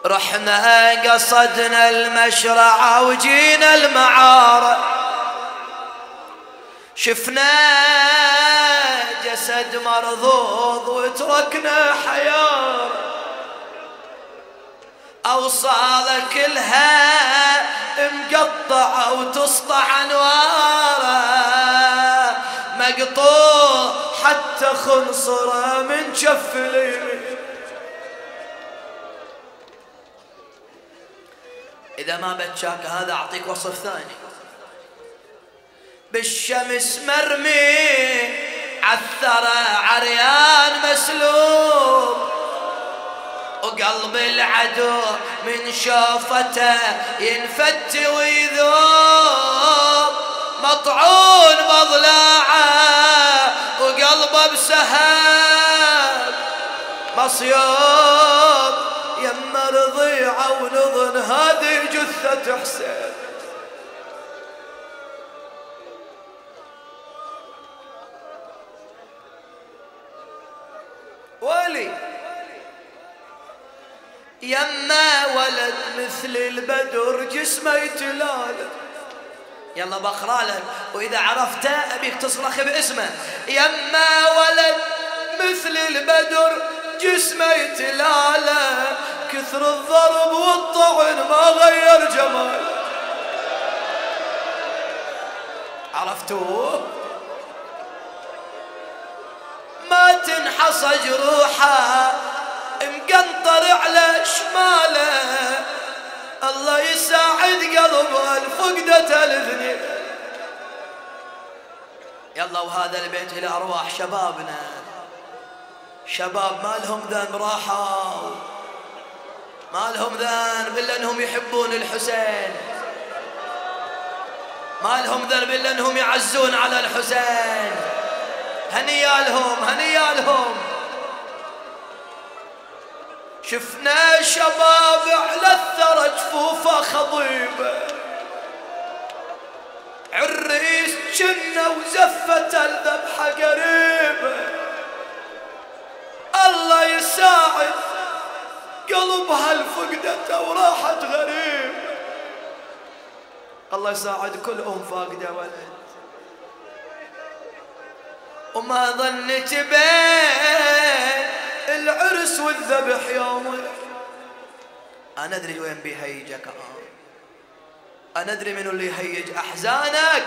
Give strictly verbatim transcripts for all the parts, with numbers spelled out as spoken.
رحنا قصدنا المشرعة وجينا المعارة، شفنا جسد مرضوض وتركنا حيار، أوصاله كلها مقطعة وتسطع أنواره، مقطوع حتى خنصره من جف اليمين. إذا ما بتشاك هذا أعطيك وصف ثاني. بالشمس مرمي عالثرى عريان مسلوب، وقلب العدو من شوفته ينفت ويذوب، مطعون بضلاعه وقلبه بسهام مصيوب، يما رضيعه ونظن هذه جثة حسين. ولي يما ولد مثل البدر جسمه يتلالى، يلا بقرا لك واذا عرفته ابيك تصرخ باسمه. يما ولد مثل البدر جسمه يتلالى، كثر الضرب والطعن ما غير جماله. عرفتوه؟ ما تنحصى جروحه مقنطر على شماله، الله يساعد قلبه الفقدة الاثنين. يلا وهذا البيت الى ارواح شبابنا، شباب ما لهم ذنب راحوا، ما لهم ذنب الا انهم يحبون الحسين، ما لهم ذنب الا انهم يعزون على الحسين. هنيالهم هنيالهم. شفنا شباب على الثرى جفوفه خضيبه، عريس جنة وزفة الذبحة قريبة، الله يساعد قلبها الفقدة وراحت غريبة. الله يساعد كل أم فاقدة ولد، وما ظنت بين العرس والذبح يوم. أنا أدري وين بيهيجك، أنا أدري منو اللي يهيج أحزانك،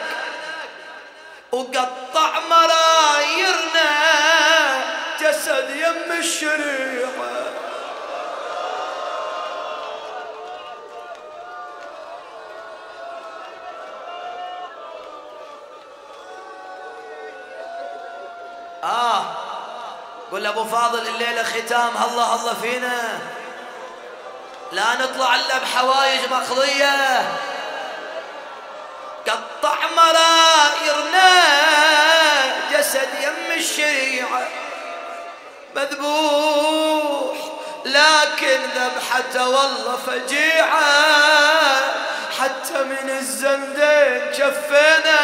وقطع مرايرنا جسد يم الشريعة. آه قل أبو فاضل الليلة ختام الله الله فينا، لا نطلع إلا بحوايج مقضية. قطع مرايرنا جسد يم الشريعة مذبوح، لكن ذبحته والله فجيعة، حتى من الزندين شفينا.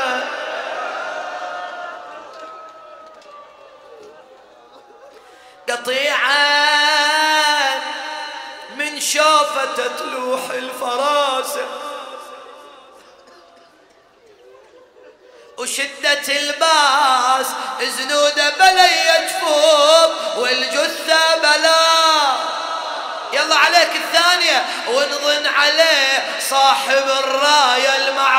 قطيعا من شوفة تلوح الفراسة، وشدة الباس زنوده بلا يجفوب، والجثة بلا. يلا عليك الثانية ونظن عليه صاحب الراية المع